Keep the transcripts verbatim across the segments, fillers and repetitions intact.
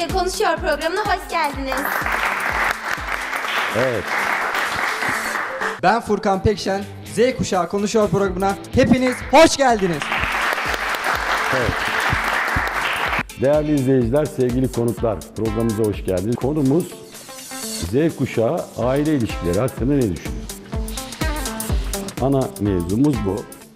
Z Konuşuyor programına hoş geldiniz. Evet. Ben Furkan Pekşen, Z Kuşağı Konuşuyor programına hepiniz hoş geldiniz. Evet. Değerli izleyiciler, sevgili konuklar, programımıza hoş geldiniz. Konumuz Z Kuşağı aile ilişkileri hakkında ne düşünüyor? Ana mevzumuz bu.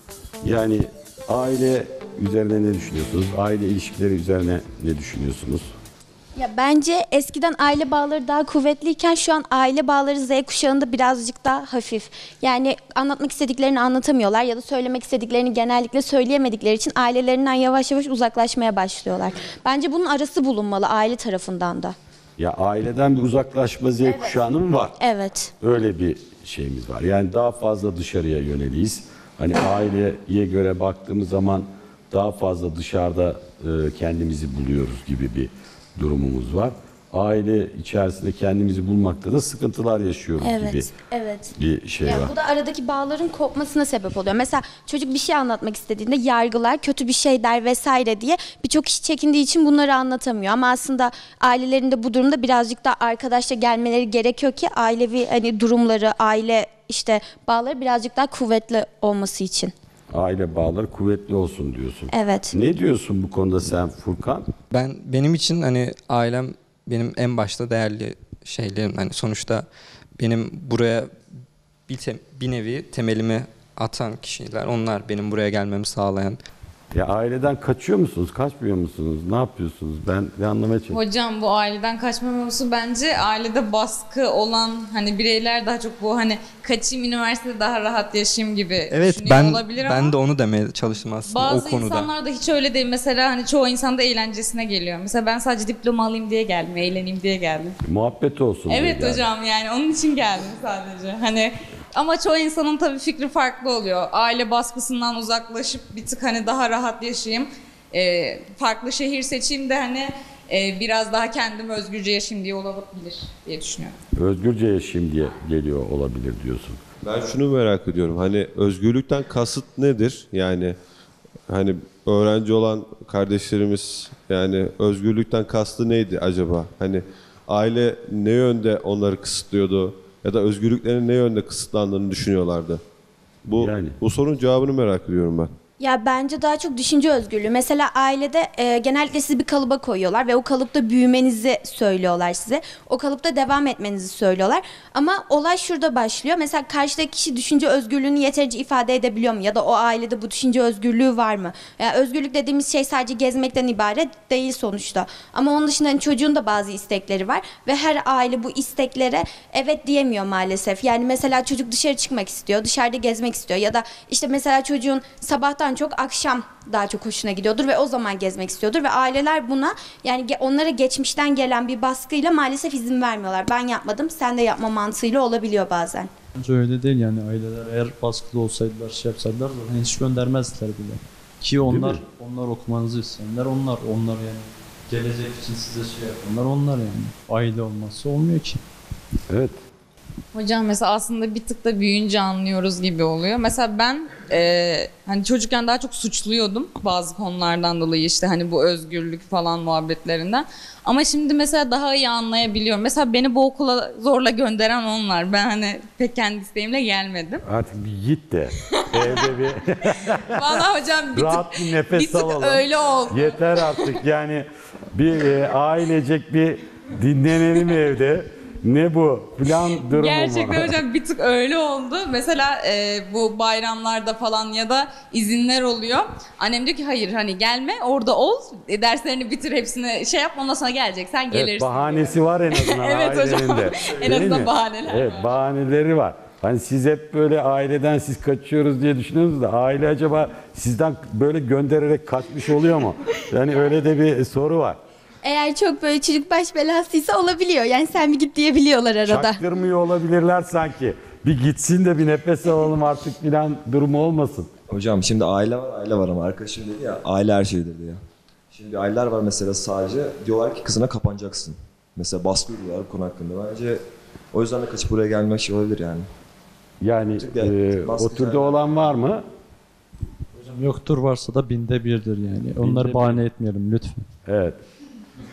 Yani aile üzerine ne düşünüyorsunuz? Aile ilişkileri üzerine ne düşünüyorsunuz? Ya bence eskiden aile bağları daha kuvvetliyken şu an aile bağları Z kuşağında birazcık daha hafif. Yani anlatmak istediklerini anlatamıyorlar ya da söylemek istediklerini genellikle söyleyemedikleri için ailelerinden yavaş yavaş uzaklaşmaya başlıyorlar. Bence bunun arası bulunmalı aile tarafından da. Ya aileden bir uzaklaşma Z evet. kuşağının var. Evet. Öyle bir şeyimiz var. Yani daha fazla dışarıya yöneliyiz. Hani aileye göre baktığımız zaman daha fazla dışarıda e, kendimizi buluyoruz gibi bir durumumuz var. Aile içerisinde kendimizi bulmakta da sıkıntılar yaşıyoruz evet, gibi evet. bir şey yani var. Bu da aradaki bağların kopmasına sebep oluyor. Mesela çocuk bir şey anlatmak istediğinde yargılar, kötü bir şey der vesaire diye birçok kişi çekindiği için bunları anlatamıyor. Ama aslında ailelerinde bu durumda birazcık daha arkadaşla gelmeleri gerekiyor ki ailevi hani durumları, aile işte bağları birazcık daha kuvvetli olması için. Aile bağları kuvvetli olsun diyorsun. Evet. Ne diyorsun bu konuda sen Furkan? Ben benim için hani ailem benim en başta değerli şeylerim. Hani sonuçta benim buraya bir, te, bir nevi temelimi atan kişiler. Onlar benim buraya gelmemi sağlayan. Ya aileden kaçıyor musunuz? Kaçmıyor musunuz? Ne yapıyorsunuz? Ben bir anlamaya çalışıyorum. Hocam bu aileden kaçma mevzusu bence ailede baskı olan hani bireyler daha çok bu hani kaçayım üniversitede daha rahat yaşayayım gibi evet, düşünüyor ben, olabilir ben ama de onu demeye çalıştım aslında bazı o konuda. Bazı insanlar da hiç öyle değil. Mesela hani çoğu insan da eğlencesine geliyor. Mesela ben sadece diploma alayım diye geldim, eğleneyim diye geldim. Muhabbet olsun evet diye hocam geldim. yani onun için geldim sadece. Hani ama çoğu insanın tabii fikri farklı oluyor. Aile baskısından uzaklaşıp bir tık hani daha rahat yaşayayım. E, farklı şehir seçeyim de hani e, biraz daha kendim özgürce yaşayayım diye olabilir diye düşünüyorum. Özgürce yaşayayım diye geliyor olabilir diyorsun. Ben şunu merak ediyorum. Hani özgürlükten kasıt nedir? Yani hani öğrenci olan kardeşlerimiz yani özgürlükten kastı neydi acaba? Hani aile ne yönde onları kısıtlıyordu? Ya da özgürlüklerinin ne yönde kısıtlandığını düşünüyorlardı? Bu, yani. bu sorunun cevabını merak ediyorum ben. Ya bence daha çok düşünce özgürlüğü. Mesela ailede e, genellikle sizi bir kalıba koyuyorlar ve o kalıpta büyümenizi söylüyorlar size. O kalıpta devam etmenizi söylüyorlar. Ama olay şurada başlıyor. Mesela karşıdaki kişi düşünce özgürlüğünü yeterince ifade edebiliyor mu? Ya da o ailede bu düşünce özgürlüğü var mı? Yani özgürlük dediğimiz şey sadece gezmekten ibaret değil sonuçta. Ama onun dışında hani çocuğun da bazı istekleri var. Ve her aile bu isteklere evet diyemiyor maalesef. Yani mesela çocuk dışarı çıkmak istiyor, dışarıda gezmek istiyor. Ya da işte mesela çocuğun sabahtan çok akşam daha çok hoşuna gidiyordur ve o zaman gezmek istiyordur ve aileler buna yani onlara geçmişten gelen bir baskıyla maalesef izin vermiyorlar. Ben yapmadım, sen de yapma mantığıyla olabiliyor bazen. Bence öyle değil yani aileler eğer baskılı olsaydılar şey yapsaydılar zaten hiç göndermezdiler bile. Ki onlar onlar okumanızı isteyenler onlar onlar yani gelecek için size şey yapanlar onlar yani. Aile olmazsa olmuyor ki. Evet. Hocam mesela aslında bir tık da büyüyünce anlıyoruz gibi oluyor. Mesela ben e, hani çocukken daha çok suçluyordum bazı konulardan dolayı işte hani bu özgürlük falan muhabbetlerinden. Ama şimdi mesela daha iyi anlayabiliyorum. Mesela beni bu okula zorla gönderen onlar. Ben hani pek kendi isteğimle gelmedim. Artık bir git de evde bir vallahi hocam bir rahat tık, bir nefes bir tık alalım. öyle oldu. Yeter artık yani bir e, ailecek bir dinlenelim evde. Ne bu? Plan durumu Gerçekten mu? hocam bir tık öyle oldu. Mesela e, bu bayramlarda falan ya da izinler oluyor. Annem diyor ki hayır hani gelme orada ol. E, derslerini bitir hepsini şey yapma ondan sonra geleceksen gelirsin. Evet, bahanesi diyor. var en azından evet ailenin hocam. de. en Değil azından mi? bahaneler Evet var. bahaneleri var. Hani siz hep böyle aileden siz kaçıyoruz diye düşünüyorsunuz da aile acaba sizden böyle göndererek kaçmış oluyor mu? Yani öyle de bir soru var. Eğer çok böyle çocuk baş belasıysa olabiliyor. Yani sen bir git diyebiliyorlar arada. Çaktırmıyor olabilirler sanki. Bir gitsin de bir nefes alalım artık filan durumu olmasın. Hocam şimdi aile var aile var ama arkadaşım dedi ya aile her şeydir diye. Şimdi aileler var mesela sadece diyorlar ki kızına kapanacaksın. Mesela baskı uyguluyorlar bu konu hakkında. Bence o yüzden de kaçıp buraya gelmek şey olabilir yani. Yani e, o türde olan var mı? Hocam yoktur varsa da binde birdir yani. Onları Binde bahane bir. etmeyelim lütfen. Evet.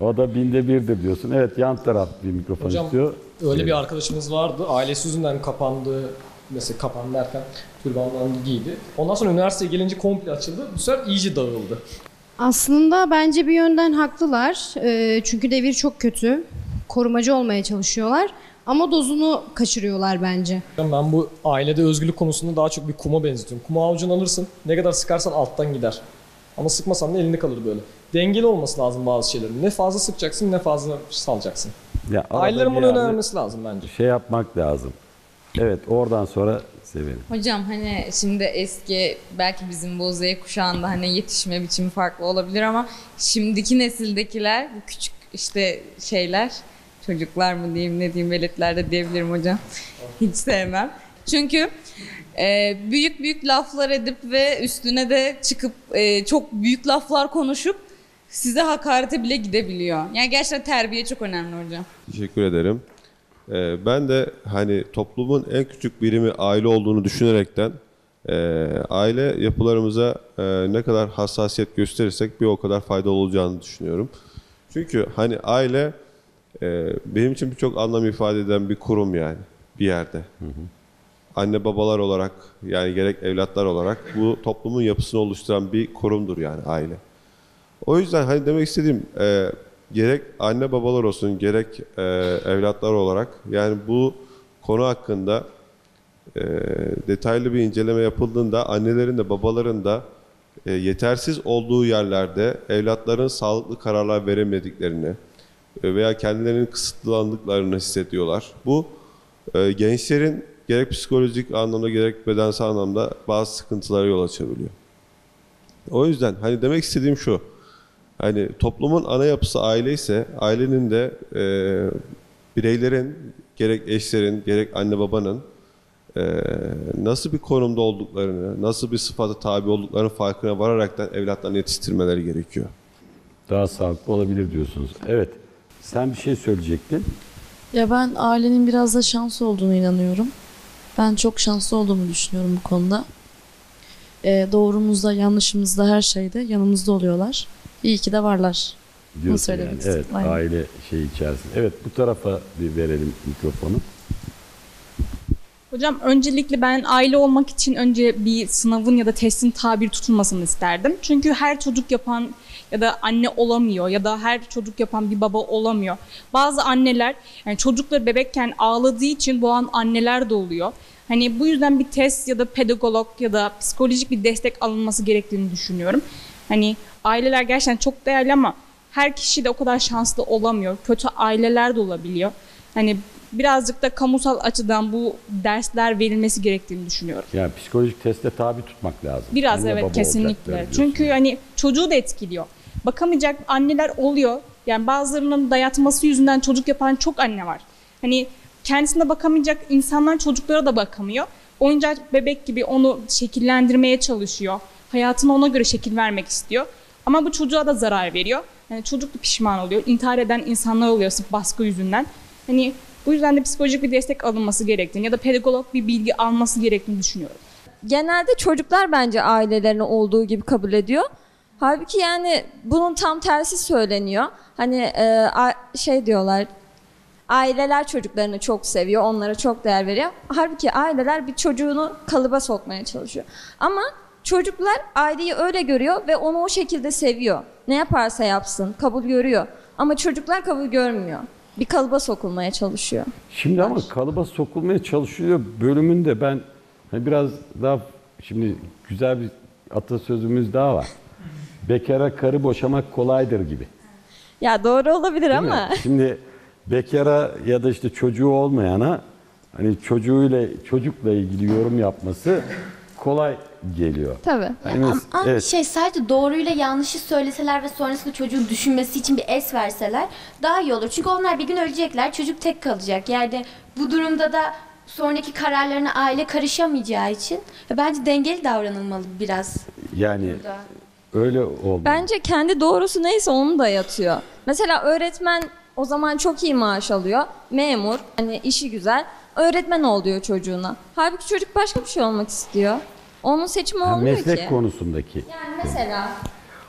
O da binde birdir diyorsun. Evet, yan taraf bir mikrofon Hocam, istiyor. öyle bir arkadaşımız vardı. Ailesi yüzünden kapandı. Mesela kapandı derken türbanlarını giydi. Ondan sonra üniversiteye gelince komple açıldı. Bu sefer iyice dağıldı. Aslında bence bir yönden haklılar. Ee, çünkü devir çok kötü. Korumacı olmaya çalışıyorlar. Ama dozunu kaçırıyorlar bence. Ben bu ailede özgürlük konusunda daha çok bir kuma benzetiyorum. Kumu avucuna alırsın. Ne kadar sıkarsan alttan gider. Ama sıkmasan da elinde kalır böyle. Dengeli olması lazım bazı şeylerin. Ne fazla sıkacaksın ne fazla salacaksın. Ya arada Ailelerin bir bunu yerde önermesi lazım bence. Şey yapmak lazım. Evet, oradan sonra severim. Hocam hani şimdi eski belki bizim bu Z kuşağında hani yetişme biçimi farklı olabilir ama şimdiki nesildekiler bu küçük işte şeyler çocuklar mı diyeyim ne diyeyim veletler de diyebilirim hocam. Hiç sevmem. Çünkü e, büyük büyük laflar edip ve üstüne de çıkıp e, çok büyük laflar konuşup size hakarete bile gidebiliyor. Yani gerçekten terbiye çok önemli hocam. Teşekkür ederim. Ee, ben de hani toplumun en küçük birimi aile olduğunu düşünerekten e, aile yapılarımıza e, ne kadar hassasiyet gösterirsek bir o kadar faydalı olacağını düşünüyorum. Çünkü hani aile e, benim için birçok anlam ifade eden bir kurum yani bir yerde. Hı hı. Anne babalar olarak yani gerek evlatlar olarak bu toplumun yapısını oluşturan bir kurumdur yani aile. O yüzden hani demek istediğim e, gerek anne babalar olsun gerek e, evlatlar olarak yani bu konu hakkında e, detaylı bir inceleme yapıldığında annelerin de babaların da e, yetersiz olduğu yerlerde evlatların sağlıklı kararlar veremediklerini e, veya kendilerinin kısıtlandıklarını hissediyorlar. Bu e, gençlerin gerek psikolojik anlamda gerek bedensel anlamda bazı sıkıntılara yol açabiliyor. O yüzden hani demek istediğim şu. Hani toplumun ana yapısı aile ise ailenin de e, bireylerin gerek eşlerin gerek anne babanın e, nasıl bir konumda olduklarını, nasıl bir sıfata tabi olduklarının farkına vararaktan evlatlarını yetiştirmeleri gerekiyor. Daha sağlıklı olabilir diyorsunuz. Evet. Sen bir şey söyleyecektin. Ya ben ailenin biraz da şanslı olduğunu inanıyorum. Ben çok şanslı olduğumu düşünüyorum bu konuda. Ee, doğrumuzda, yanlışımızda, her şeyde yanımızda oluyorlar. İyi ki de varlar. Diyorsun yani. Evet, Aynen. aile şeyi içerisinde. Evet, bu tarafa bir verelim mikrofonu. Hocam öncelikle ben aile olmak için önce bir sınavın ya da testin tabir tutulmasını isterdim. Çünkü her çocuk yapan ya da anne olamıyor ya da her çocuk yapan bir baba olamıyor. Bazı anneler yani çocukları bebekken ağladığı için boğan anneler de oluyor. Hani bu yüzden bir test ya da pedagog ya da psikolojik bir destek alınması gerektiğini düşünüyorum. Hani aileler gerçekten çok değerli ama her kişi de o kadar şanslı olamıyor. Kötü aileler de olabiliyor. Hani birazcık da kamusal açıdan bu dersler verilmesi gerektiğini düşünüyorum. Yani psikolojik teste tabi tutmak lazım. Biraz Anne, evet baba kesinlikle. Çünkü hani çocuğu da etkiliyor. Bakamayacak anneler oluyor. Yani bazılarının dayatması yüzünden çocuk yapan çok anne var. Hani kendisine bakamayacak insanlar çocuklara da bakamıyor. Oyuncak bebek gibi onu şekillendirmeye çalışıyor. Hayatına ona göre şekil vermek istiyor. Ama bu çocuğa da zarar veriyor. Yani çocuk da pişman oluyor. İntihar eden insanlar oluyor sırf baskı yüzünden. Hani bu yüzden de psikolojik bir destek alınması gerektiğini ya da pedagog bir bilgi alması gerektiğini düşünüyorum. Genelde çocuklar bence ailelerini olduğu gibi kabul ediyor. Halbuki yani bunun tam tersi söyleniyor. Hani e, şey diyorlar, aileler çocuklarını çok seviyor, onlara çok değer veriyor. Halbuki aileler bir çocuğunu kalıba sokmaya çalışıyor. Ama çocuklar aileyi öyle görüyor ve onu o şekilde seviyor. Ne yaparsa yapsın, kabul görüyor. Ama çocuklar kabul görmüyor. Bir kalıba sokulmaya çalışıyor. Şimdi ama kalıba sokulmaya çalışıyor bölümünde ben biraz daha şimdi güzel bir atasözümüz daha var. Bekara karı boşamak kolaydır gibi. Ya doğru olabilir Değil ama. mi? Şimdi bekara ya da işte çocuğu olmayana hani çocuğuyla çocukla ilgili yorum yapması kolay geliyor. Tabii. Yani Ama, mes- evet. şey sadece doğruyla yanlışı söyleseler ve sonrasında çocuğun düşünmesi için bir es verseler daha iyi olur. Çünkü onlar bir gün ölecekler, çocuk tek kalacak. Yani bu durumda da sonraki kararlarına aile karışamayacağı için bence dengeli davranılmalı biraz. Yani burada. öyle oldu. Bence kendi doğrusu neyse onu da yatıyor. Mesela öğretmen o zaman çok iyi maaş alıyor. Memur, hani işi güzel. Öğretmen ol diyor çocuğuna. Halbuki çocuk başka bir şey olmak istiyor. Onun seçimi Ha, olmuyor meslek ki. konusundaki. Yani mesela.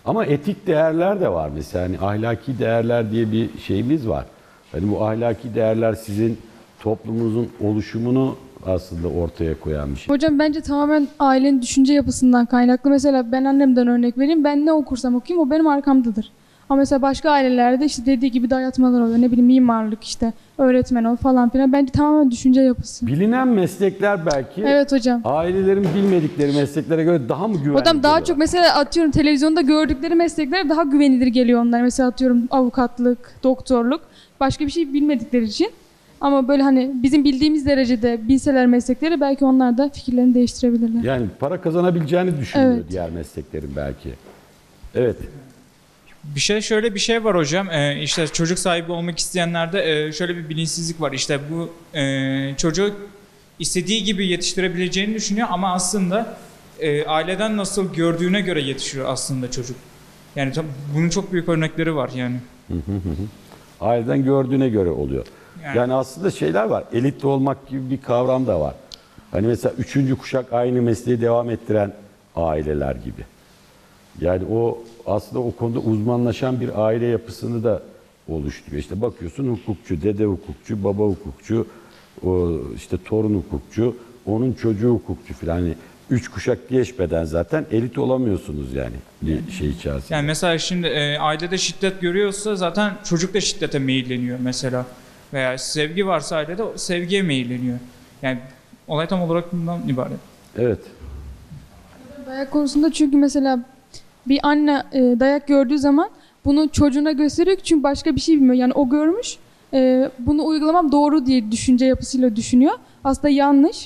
Ama etik değerler de var mesela. Hani ahlaki değerler diye bir şeyimiz var. Hani bu ahlaki değerler sizin toplumunuzun oluşumunu aslında ortaya koyan bir şey. Hocam bence tamamen ailenin düşünce yapısından kaynaklı. Mesela ben annemden örnek vereyim. Ben ne okursam okuyayım o benim arkamdadır. Ama mesela başka ailelerde işte dediği gibi dayatmalar oluyor. Ne bileyim mimarlık işte, öğretmen ol falan filan. Bence tamamen düşünce yapısı. Bilinen meslekler belki Evet hocam. ailelerin bilmedikleri mesleklere göre daha mı güvenli? Hocam daha geliyor? çok mesela atıyorum televizyonda gördükleri meslekler daha güvenilir geliyor onlar. Mesela atıyorum avukatlık, doktorluk. Başka bir şey bilmedikleri için. Ama böyle hani bizim bildiğimiz derecede bilseler meslekleri belki onlar da fikirlerini değiştirebilirler. Yani para kazanabileceğini düşünüyor Evet. diğer mesleklerin belki. Evet. Bir şey şöyle bir şey var hocam. Ee, işte çocuk sahibi olmak isteyenlerde e, şöyle bir bilinçsizlik var. İşte bu e, çocuğu istediği gibi yetiştirebileceğini düşünüyor ama aslında e, aileden nasıl gördüğüne göre yetişiyor aslında çocuk. Yani tam- bunun çok büyük örnekleri var yani. Hı hı hı. Aileden gördüğüne göre oluyor. Yani. Yani aslında şeyler var. Elit olmak gibi bir kavram da var. Hani mesela üçüncü kuşak aynı mesleği devam ettiren aileler gibi. Yani o aslında o konuda uzmanlaşan bir aile yapısını da oluşturuyor. İşte bakıyorsun hukukçu, dede hukukçu, baba hukukçu, o işte torun hukukçu, onun çocuğu hukukçu filan. Hani üç kuşak geçmeden zaten elit olamıyorsunuz yani bir şey içerisinde. Yani mesela şimdi e, ailede şiddet görüyorsa zaten çocuk da şiddete meyilleniyor mesela. Veya sevgi varsa ailede o sevgiye meyilleniyor. Yani olay tam olarak bundan ibaret. Evet. Dayak konusunda çünkü mesela bir anne e, dayak gördüğü zaman bunu çocuğuna gösteriyor ki çünkü başka bir şey bilmiyor. Yani o görmüş, e, bunu uygulamam doğru diye düşünce yapısıyla düşünüyor. Aslında yanlış.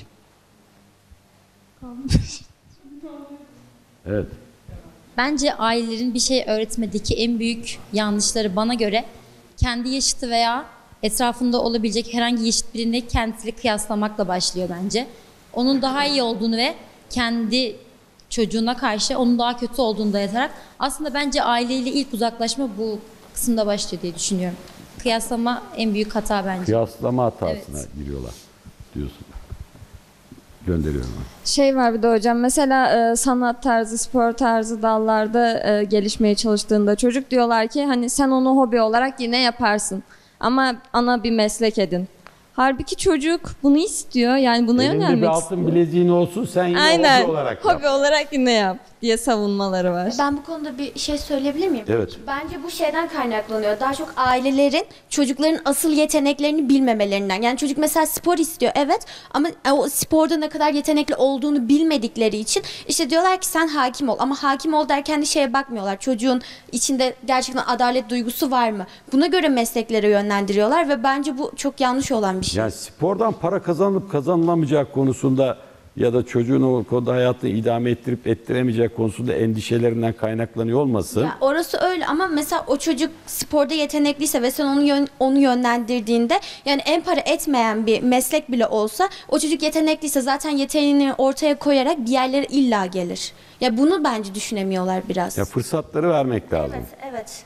Evet. Bence ailelerin bir şey öğretmedeki en büyük yanlışları bana göre kendi yaşıtı veya etrafında olabilecek herhangi yaşıt birini kendisiyle kıyaslamakla başlıyor bence. Onun daha iyi olduğunu ve kendi çocuğuna karşı onun daha kötü olduğunu dayatarak aslında bence aileyle ilk uzaklaşma bu kısımda başlıyor diye düşünüyorum. Kıyaslama en büyük hata bence. Kıyaslama hatasına Evet. giriyorlar diyorsun. Gönderiyorum ben. Şey var bir de hocam mesela e, sanat tarzı, spor tarzı dallarda e, gelişmeye çalıştığında çocuk diyorlar ki hani sen onu hobi olarak yine yaparsın. Ama ana bir meslek edin. Halbuki çocuk bunu istiyor. Yani buna Elinde bir yönelmek altın istiyor. bileziğin olsun sen yine Aynen. hobi olarak yap. Hobi olarak yine yap diye savunmaları var. Ben bu konuda bir şey söyleyebilir miyim? Evet. Bence bu şeyden kaynaklanıyor. Daha çok ailelerin çocukların asıl yeteneklerini bilmemelerinden. Yani çocuk mesela spor istiyor evet ama o sporda ne kadar yetenekli olduğunu bilmedikleri için işte diyorlar ki sen hakim ol. Ama hakim ol derken de şeye bakmıyorlar. Çocuğun içinde gerçekten adalet duygusu var mı? Buna göre mesleklere yönlendiriyorlar ve bence bu çok yanlış olan bir şey. Yani spordan para kazanılıp kazanılamayacağı konusunda ya da çocuğun o konuda hayatını idame ettirip ettiremeyecek konusunda endişelerinden kaynaklanıyor olması. Ya orası öyle ama mesela o çocuk sporda yetenekliyse ve sen onu yön- onu yönlendirdiğinde yani en para etmeyen bir meslek bile olsa o çocuk yetenekliyse zaten yeteneğini ortaya koyarak bir yerlere illa gelir. Ya bunu bence düşünemiyorlar biraz. Ya fırsatları vermek lazım. Evet, evet.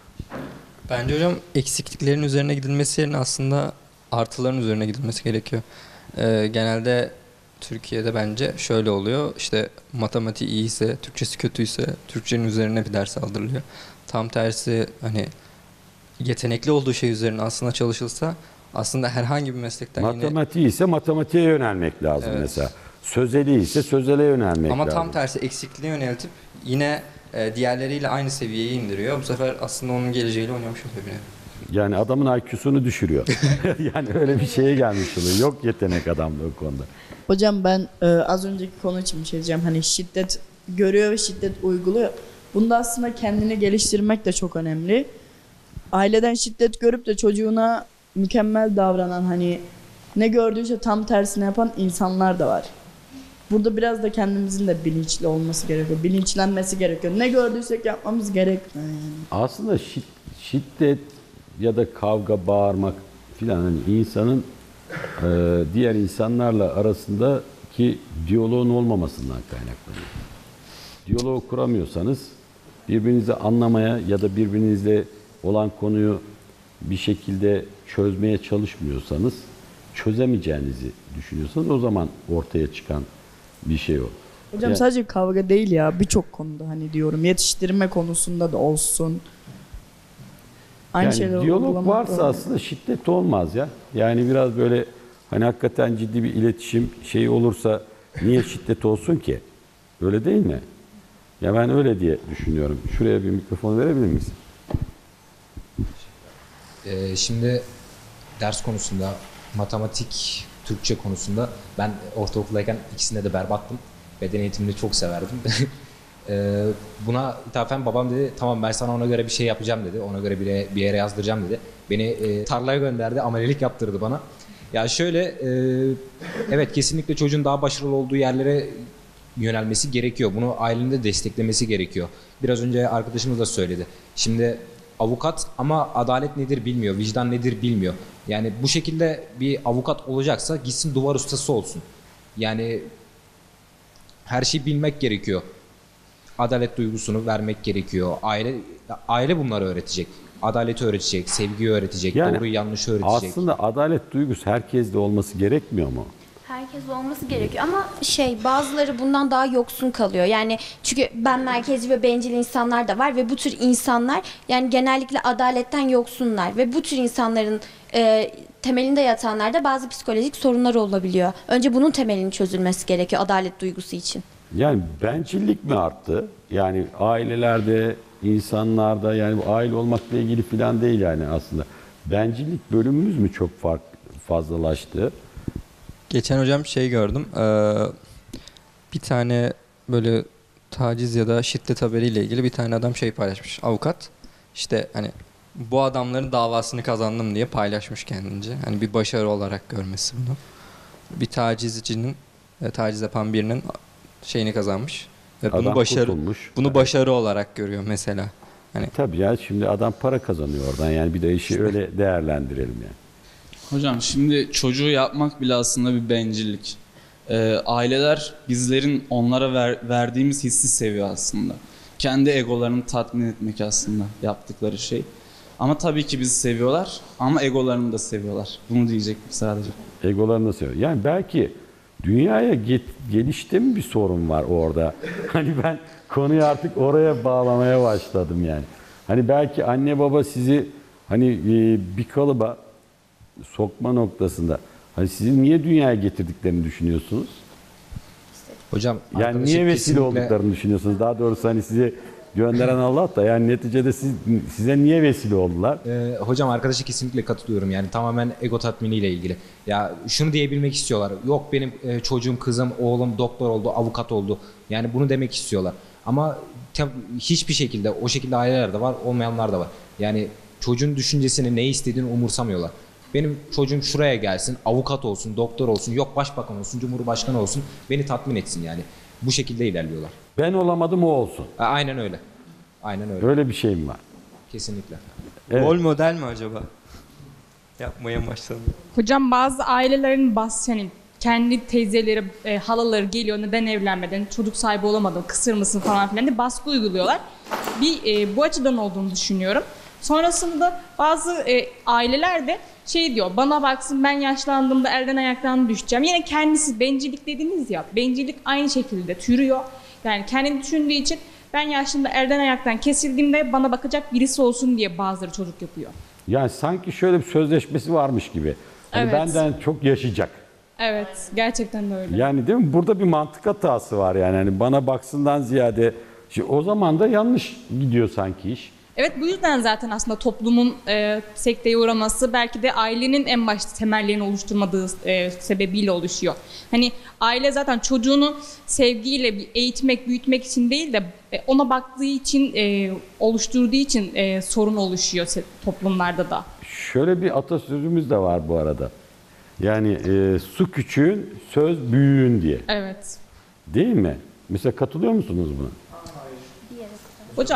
Bence hocam eksikliklerin üzerine gidilmesi yerine aslında artıların üzerine gidilmesi gerekiyor. Ee, genelde Türkiye'de bence şöyle oluyor. İşte matematiği iyiyse, Türkçesi kötüyse Türkçenin üzerine bir ders aldırılıyor. Tam tersi hani yetenekli olduğu şey üzerine aslında çalışılsa aslında herhangi bir meslekten yine... Matematiği ise matematiğe yönelmek lazım Evet. mesela. Sözeli ise sözele yönelmek Ama lazım. tam tersi eksikliğe yöneltip yine e, diğerleriyle aynı seviyeye indiriyor. Bu sefer aslında onun geleceğiyle oynamış oluyor bir nevi. Yani adamın I Q'sunu düşürüyor. Yani öyle bir şeye gelmiş oluyor. Yok yetenek adamda o konuda. Hocam ben e, az önceki konu için bir şey diyeceğim. Hani şiddet görüyor ve şiddet uyguluyor. Bunda aslında kendini geliştirmek de çok önemli. Aileden şiddet görüp de çocuğuna mükemmel davranan hani ne gördüyse tam tersini yapan insanlar da var. Burada biraz da kendimizin de bilinçli olması gerekiyor. Bilinçlenmesi gerekiyor. Ne gördüysek yapmamız gerekmiyor yani. Aslında şid- şiddet ya da kavga, bağırmak filan hani insanın e, diğer insanlarla arasındaki diyaloğun olmamasından kaynaklanıyor. Diyaloğu kuramıyorsanız birbirinizi anlamaya ya da birbirinizle olan konuyu bir şekilde çözmeye çalışmıyorsanız, çözemeyeceğinizi düşünüyorsanız o zaman ortaya çıkan bir şey o. Hocam Yani- sadece kavga değil ya, birçok konuda hani diyorum, yetiştirme konusunda da olsun. Aynı Yani şeyleri diyalog uygulamak varsa da- aslında şiddet olmaz ya. Yani biraz böyle hani hakikaten ciddi bir iletişim şeyi olursa niye şiddet olsun ki? Öyle değil mi? Ya ben öyle diye düşünüyorum. Şuraya bir mikrofon verebilir miyiz? Ee, şimdi ders konusunda, matematik, Türkçe konusunda ben ortaokuldayken ikisinde de berbattım. Beden eğitimini çok severdim. Ee, buna ithafen babam dedi tamam ben sana ona göre bir şey yapacağım dedi. Ona göre bir yere, bir yere yazdıracağım dedi. Beni e, tarlaya gönderdi, amelelik yaptırdı bana. Ya şöyle, e, evet kesinlikle çocuğun daha başarılı olduğu yerlere yönelmesi gerekiyor. Bunu ailenin de desteklemesi gerekiyor. Biraz önce arkadaşımız da söyledi. Şimdi avukat ama adalet nedir bilmiyor, vicdan nedir bilmiyor. Yani bu şekilde bir avukat olacaksa gitsin duvar ustası olsun. Yani her şeyi bilmek gerekiyor. Adalet duygusunu vermek gerekiyor. Aile aile bunları öğretecek. Adaleti öğretecek, sevgiyi öğretecek, Yani doğruyu yanlışı öğretecek. aslında adalet duygusu herkeste olması gerekmiyor mu? Herkes olması gerekiyor ama şey bazıları bundan daha yoksun kalıyor. Yani çünkü ben merkezci ve bencil insanlar da var ve bu tür insanlar yani genellikle adaletten yoksunlar ve bu tür insanların e, temelinde yatanlarda bazı psikolojik sorunlar olabiliyor. Önce bunun temelinin çözülmesi gerekiyor adalet duygusu için. Yani bencillik mi arttı? Yani ailelerde, insanlarda yani bu aile olmakla ilgili falan değil yani aslında. Bencillik bölümümüz mü çok fark fazlalaştı? Geçen hocam şey gördüm. eee, bir tane böyle taciz ya da şiddet haberiyle ilgili bir tane adam şey paylaşmış. Avukat. İşte hani bu adamların davasını kazandım diye paylaşmış kendince. Hani bir başarı olarak görmesi bunu. Bir tacizcinin, e, taciz yapan birinin şeyini kazanmış. Ve bunu Adam başarı kurtulmuş. bunu başarı olarak görüyor mesela. Hani Tabii ya şimdi adam para kazanıyor oradan yani bir de işi öyle değerlendirelim yani. Hocam şimdi çocuğu yapmak bile aslında bir bencillik. Ee, aileler bizlerin onlara ver, verdiğimiz hissi seviyor aslında. Kendi egolarını tatmin etmek aslında yaptıkları şey. Ama tabii ki bizi seviyorlar ama egolarını da seviyorlar. Bunu diyecektim sadece. Egolarını seviyor. Yani belki dünyaya get, gelişte mi bir sorun var orada? Hani ben konuyu artık oraya bağlamaya başladım yani. Hani belki anne baba sizi hani e, bir kalıba sokma noktasında hani sizi niye dünyaya getirdiklerini düşünüyorsunuz? Hocam Yani arkadaşım niye vesile kesinlikle- olduklarını düşünüyorsunuz? Daha doğrusu hani sizi gönderen Allah da yani neticede siz, size niye vesile oldular? Ee, hocam arkadaşa kesinlikle katılıyorum. Yani tamamen ego tatminiyle ilgili. Ya şunu diyebilmek istiyorlar. Yok benim e, çocuğum, kızım, oğlum doktor oldu, avukat oldu. Yani bunu demek istiyorlar. Ama tab- hiçbir şekilde o şekilde aileler de var, olmayanlar da var. Yani çocuğun düşüncesini, ne istediğini umursamıyorlar. Benim çocuğum şuraya gelsin, avukat olsun, doktor olsun, yok başbakan olsun, cumhurbaşkanı olsun, beni tatmin etsin yani. Bu şekilde ilerliyorlar. Ben olamadım o olsun. A- Aynen öyle. Aynen öyle. Öyle bir şey mi var? Kesinlikle. Evet. rol model mi acaba? Yapmaya başladım. Hocam bazı ailelerin bas yani kendi teyzeleri, e, halaları geliyor neden evlenmeden, çocuk sahibi olamadın, kısır mısın falan filan diye baskı uyguluyorlar. Bir e, bu açıdan olduğunu düşünüyorum. Sonrasında bazı e, aileler de şey diyor, bana baksın ben yaşlandığımda elden ayaktan düşeceğim. Yine kendisi bencillik dediniz ya, bencillik aynı şekilde türüyor. Yani kendini düşündüğü için ben yaşımda elden ayaktan kesildiğimde bana bakacak birisi olsun diye bazıları çocuk yapıyor. Yani sanki şöyle bir sözleşmesi varmış gibi. Hani Evet. benden çok yaşayacak. Evet, gerçekten de öyle. Yani değil mi? Burada bir mantık hatası var yani. Hani bana baksından ziyade şimdi o zaman da yanlış gidiyor sanki iş. Evet, bu yüzden zaten aslında toplumun e, sekteye uğraması belki de ailenin en başta temellerini oluşturmadığı e, sebebiyle oluşuyor. Hani aile zaten çocuğunu sevgiyle bir eğitmek, büyütmek için değil de e, ona baktığı için, e, oluşturduğu için e, sorun oluşuyor se- toplumlarda da. Şöyle bir atasözümüz de var bu arada. Yani e, su küçüğün, söz büyüğün diye. Evet. Değil mi? Mesela katılıyor musunuz buna? Hocam.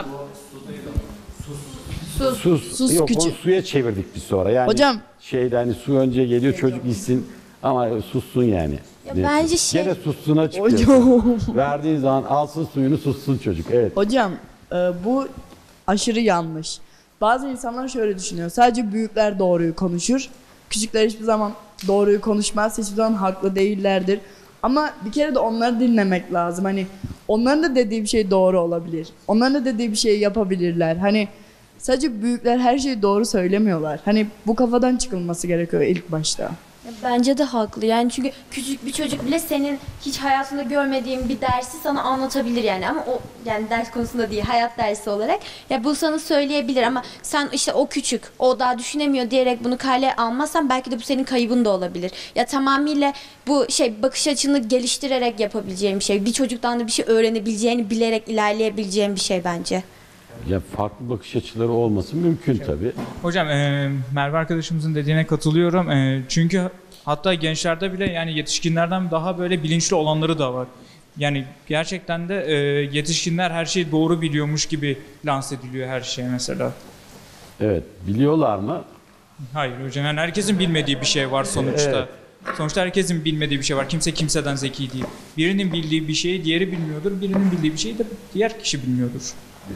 Sus. Sus. Sus Yok küçük. onu suya çevirdik biz sonra. Yani Hocam. Şeyde hani su önce geliyor çocuk içsin ama sussun yani. Ya bence şey- Gene sussuna çıkıyor. Hocam. Verdiğin zaman alsın suyunu sussun çocuk. Evet. Hocam e, bu aşırı yanlış. Bazı insanlar şöyle düşünüyor. Sadece büyükler doğruyu konuşur. Küçükler hiçbir zaman doğruyu konuşmaz. Hiçbir zaman haklı değillerdir. Ama bir kere de onları dinlemek lazım. Hani onların da dediği bir şey doğru olabilir. Onların da dediği bir şey yapabilirler. Hani sadece büyükler her şeyi doğru söylemiyorlar. Hani bu kafadan çıkılması gerekiyor ilk başta. Bence de haklı yani çünkü küçük bir çocuk bile senin hiç hayatında görmediğin bir dersi sana anlatabilir yani ama o yani ders konusunda değil hayat dersi olarak ya bu sana söyleyebilir ama sen işte o küçük o daha düşünemiyor diyerek bunu kaleye almazsan belki de bu senin kaybın da olabilir. Ya tamamıyla bu şey bakış açını geliştirerek yapabileceğin bir şey bir çocuktan da bir şey öğrenebileceğini bilerek ilerleyebileceğin bir şey bence. Ya farklı bakış açıları olması mümkün tabii. Hocam e, Merve arkadaşımızın dediğine katılıyorum. E, çünkü hatta gençlerde bile yani yetişkinlerden daha böyle bilinçli olanları da var. Yani gerçekten de e, yetişkinler her şeyi doğru biliyormuş gibi lanse ediliyor her şey mesela. Evet, biliyorlar mı? Hayır hocam yani herkesin bilmediği bir şey var sonuçta. Evet. Sonuçta herkesin bilmediği bir şey var. Kimse kimseden zeki değil. Birinin bildiği bir şeyi diğeri bilmiyordur. Birinin bildiği bir şeyi de diğer kişi bilmiyordur.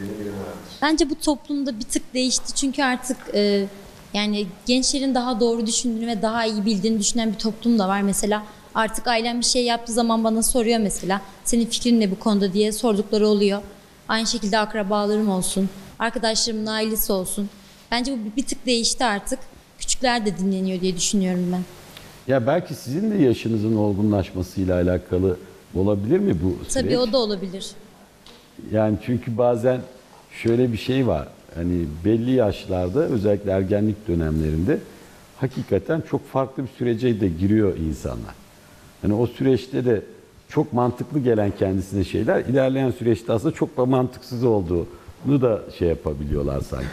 Bence bu toplumda bir tık değişti çünkü artık e, yani gençlerin daha doğru düşündüğünü ve daha iyi bildiğini düşünen bir toplum da var. Mesela artık ailem bir şey yaptığı zaman bana soruyor mesela senin fikrin ne bu konuda diye sordukları oluyor. Aynı şekilde akrabalarım olsun, arkadaşlarımın ailesi olsun. Bence bu bir tık değişti artık. Küçükler de dinleniyor diye düşünüyorum ben. Ya belki sizin de yaşınızın olgunlaşmasıyla alakalı olabilir mi bu süreç? Tabii o da olabilir. Yani çünkü bazen şöyle bir şey var. Hani belli yaşlarda özellikle ergenlik dönemlerinde hakikaten çok farklı bir sürece de giriyor insanlar. Hani o süreçte de çok mantıklı gelen kendisine şeyler ilerleyen süreçte aslında çok da mantıksız olduğunu da şey yapabiliyorlar sanki.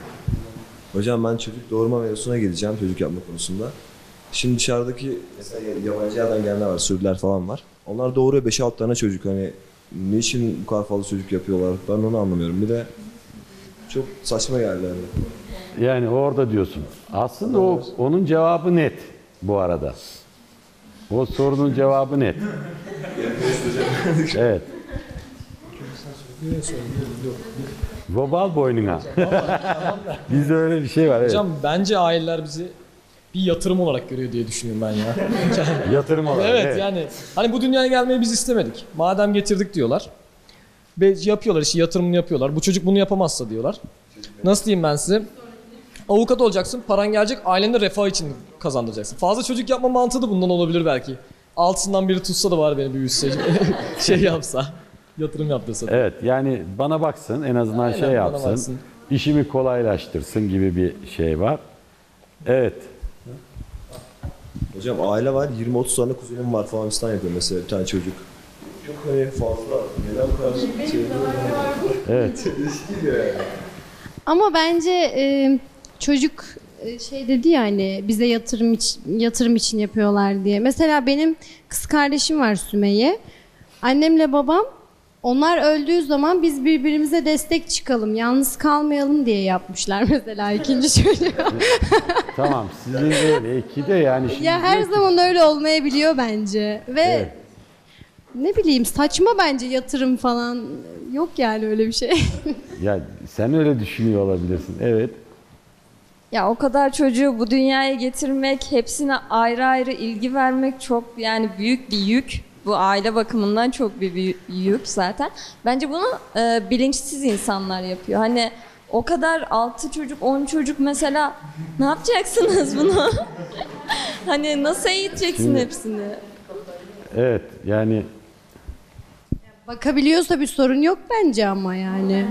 Hocam ben çocuk doğurma mevzusuna geleceğim çocuk yapma konusunda. Şimdi dışarıdaki mesela yabancı yerden gelenler var, Sürüler falan var. Onlar doğuruyor beş altı tane çocuk. Hani niçin bu kadar fazla çocuk yapıyorlar? Ben onu anlamıyorum. Bir de çok saçma geldi yani. Yani orada diyorsun. Aslında o onun cevabı net bu arada. O sorunun cevabı net. Evet. Global boynuna. Bizde öyle bir şey var. Evet. Hocam bence aileler bizi bir yatırım olarak görüyor diye düşünüyorum ben ya. Yatırım olarak. Evet, evet yani hani bu dünyaya gelmeyi biz istemedik. Madem getirdik diyorlar. Ve yapıyorlar işte yatırımını yapıyorlar. Bu çocuk bunu yapamazsa diyorlar. Nasıl diyeyim ben size? Avukat olacaksın, paran gelecek, aileni refah için kazandıracaksın. Fazla çocuk yapma mantığı da bundan olabilir belki. Altısından biri tutsa da var beni bir üst şey yapsa. Yatırım yaptırsa. Evet yani bana baksın en azından Aynen, şey yapsın. İşimi kolaylaştırsın gibi bir şey var. Evet. Hocam aile var, yirmi otuz tane kuzenim var falan İstan yapıyor mesela bir tane çocuk. Çok hani fazla. Neden bu kadar şey Evet. Ama bence e, çocuk e, şey dedi ya hani bize yatırım için, yatırım için yapıyorlar diye. Mesela benim kız kardeşim var Sümeyye. Annemle babam onlar öldüğü zaman biz birbirimize destek çıkalım, yalnız kalmayalım diye yapmışlar mesela ikinci çocuğu. Tamam sizin de öyle. İki de yani şimdi Ya her diyor ki- zaman öyle olmayabiliyor bence. Ve Evet. ne bileyim saçma bence yatırım falan. Yok yani öyle bir şey. Ya sen öyle düşünüyor olabilirsin. Evet. Ya o kadar çocuğu bu dünyaya getirmek, hepsine ayrı ayrı ilgi vermek çok yani büyük bir yük. Bu aile bakımından çok bir büyük yük zaten. Bence bunu e, bilinçsiz insanlar yapıyor. Hani o kadar altı çocuk, on çocuk mesela ne yapacaksınız bunu? Hani nasıl eğiteceksin Şimdi- hepsini? Evet yani Bakabiliyorsa bir sorun yok bence ama yani.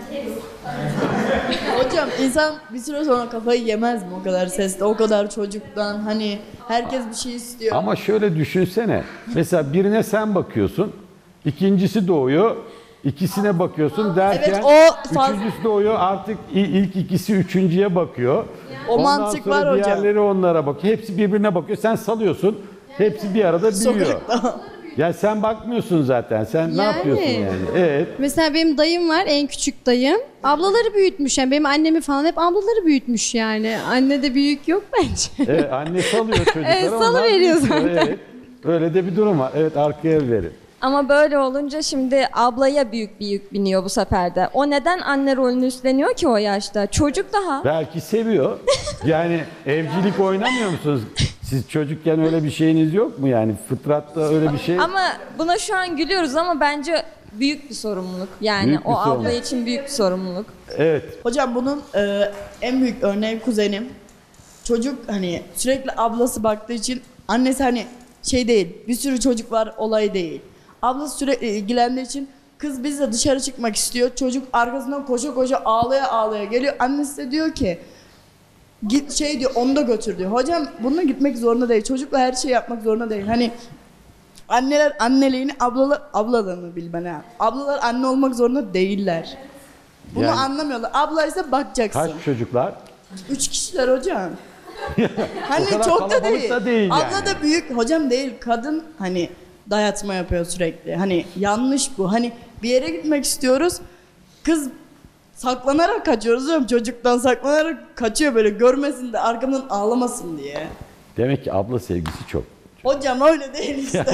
Hocam insan bir süre sonra kafayı yemez mi o kadar sesle, o kadar çocuktan hani herkes bir şey istiyor. ama şöyle düşünsene. Mesela birine sen bakıyorsun. İkincisi doğuyor. İkisine bakıyorsun derken Evet, o faz- üçüncüsü doğuyor. Artık i- ilk ikisi üçüncüye bakıyor. O Ondan mantık sonra var hocam. diğerleri onlara bakıyor. Hepsi birbirine bakıyor. Sen salıyorsun. Hepsi bir arada büyüyor. Sokakta. Ya sen bakmıyorsun zaten. Sen ne Yani. yapıyorsun yani? Evet. Mesela benim dayım var, en küçük dayım. Ablaları büyütmüş yani. Benim annemi falan hep ablaları büyütmüş yani. Anne de büyük yok bence. Evet, anne salıyor çocuklara. Evet, onlar salıveriyor büyütüyor. zaten. Evet. Öyle de bir durum var. Evet, arkaya verin. Ama böyle olunca şimdi ablaya büyük bir yük biniyor bu sefer de. O neden anne rolünü üstleniyor ki o yaşta? Çocuk daha. Belki seviyor. Yani evcilik oynamıyor musunuz? Siz çocukken öyle bir şeyiniz yok mu yani? Fıtratta öyle bir şey. Ama buna şu an gülüyoruz ama bence büyük bir sorumluluk. Yani Büyük bir o abla sorumluluk. için büyük bir sorumluluk. Evet. Hocam bunun e, en büyük örneği kuzenim. Çocuk hani sürekli ablası baktığı için annesi hani şey değil, bir sürü çocuk var olay değil. Ablası sürekli ilgilendiği için kız bizle dışarı çıkmak istiyor. Çocuk arkasından koşa koşa ağlaya ağlaya geliyor. Annesi de diyor ki git şey diyor, onu da götür diyor. Hocam bununla gitmek zorunda değil. Çocukla her şeyi yapmak zorunda değil. Hani anneler anneliğini, ablalar ablalığını bilmem ha. Ablalar anne olmak zorunda değiller. Bunu Yani- anlamıyorlar. Abla ise bakacaksın. Kaç çocuklar? Üç kişiler hocam. Hani O kadar çok da kalabalık değil. da değil Abla yani. da büyük hocam değil. Kadın hani dayatma yapıyor sürekli. Hani yanlış bu. Hani bir yere gitmek istiyoruz. Kız saklanarak kaçıyoruz hocam. Çocuktan saklanarak kaçıyor böyle, görmesin de arkamdan ağlamasın diye. Demek ki abla sevgisi çok. Hocam öyle değil işte.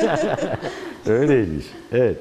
Öyleymiş. Evet.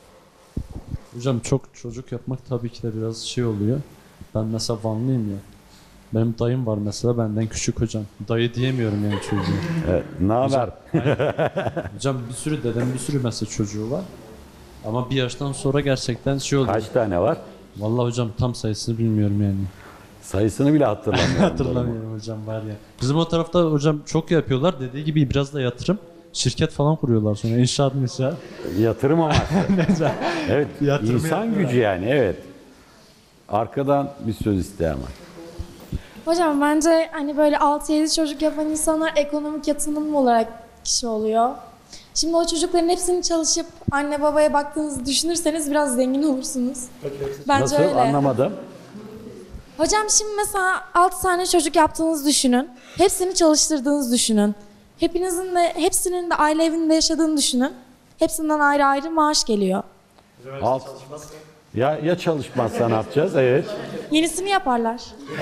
Hocam çok çocuk yapmak tabii ki de biraz şey oluyor. Ben mesela Vanlıyım ya. Benim dayım var mesela benden küçük hocam. Dayı diyemiyorum yani çocuğa. Evet, ne haber? Hocam bir sürü dedem bir sürü mesela çocuğu var. Ama bir yaştan sonra gerçekten şey oluyor. Kaç tane var? Vallahi hocam tam sayısını bilmiyorum yani. Sayısını bile hatırlamıyorum. Hatırlamıyorum hocam var ya. Bizim o tarafta hocam çok yapıyorlar. Dediği gibi biraz da yatırım. Şirket falan kuruyorlar sonra. İnşaat inşaat. Yatırım amaçlı. Evet. Yatırım insan yapıyorlar. gücü yani evet. Arkadan bir söz iste ama. Hocam bence hani böyle altı yedi çocuk yapan insanlar ekonomik yatırım olarak kişi oluyor. Şimdi o çocukların hepsini çalışıp anne babaya baktığınızı düşünürseniz biraz zengin olursunuz. Bence Nasıl? öyle. Anlamadım. Hocam şimdi mesela altı tane çocuk yaptığınızı düşünün. Hepsini çalıştırdığınızı düşünün. Hepinizin de hepsinin de aile evinde yaşadığını düşünün. Hepsinden ayrı ayrı maaş geliyor. Alt. Ya, ya çalışmazsa ne yapacağız? Evet. Yenisini yaparlar.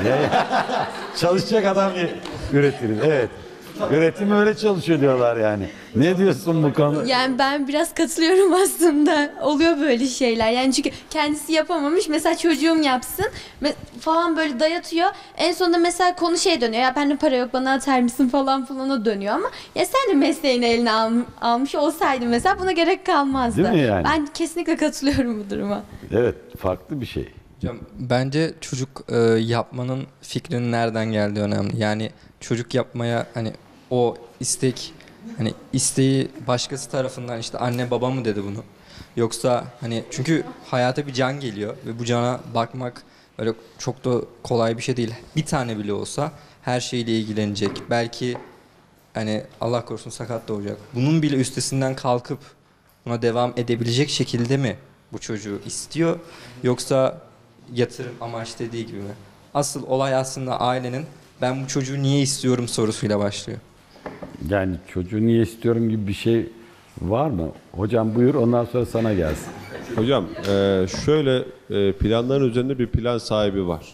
Çalışacak adam üretiriz. Evet. Üretim öyle çalışıyor diyorlar yani. Ne diyorsun bu konu? Yani ben biraz katılıyorum aslında. Oluyor böyle şeyler. Yani çünkü kendisi yapamamış. Mesela çocuğum yapsın me- falan böyle dayatıyor. En sonunda mesela konu şey dönüyor. Ya bende para yok, bana atar mısın falan falana dönüyor ama ya sen de mesleğini eline al- almış olsaydın mesela buna gerek kalmazdı. Değil mi yani? Ben kesinlikle katılıyorum bu duruma. Evet, farklı bir şey. Hocam, bence çocuk e, yapmanın fikrinin nereden geldiği önemli. Yani çocuk yapmaya hani o istek, hani isteği başkası tarafından, işte anne baba mı dedi bunu? Yoksa hani çünkü hayata bir can geliyor ve bu cana bakmak öyle çok da kolay bir şey değil. Bir tane bile olsa her şeyle ilgilenecek. Belki hani Allah korusun sakat doğacak. Bunun bile üstesinden kalkıp buna devam edebilecek şekilde mi bu çocuğu istiyor? Yoksa yatırım amaç dediği gibi mi? Asıl olay aslında ailenin ben bu çocuğu niye istiyorum sorusuyla başlıyor. Yani çocuğu niye istiyorum gibi bir şey var mı? Hocam buyur, ondan sonra sana gelsin. Hocam e, şöyle e, planların üzerinde bir plan sahibi var.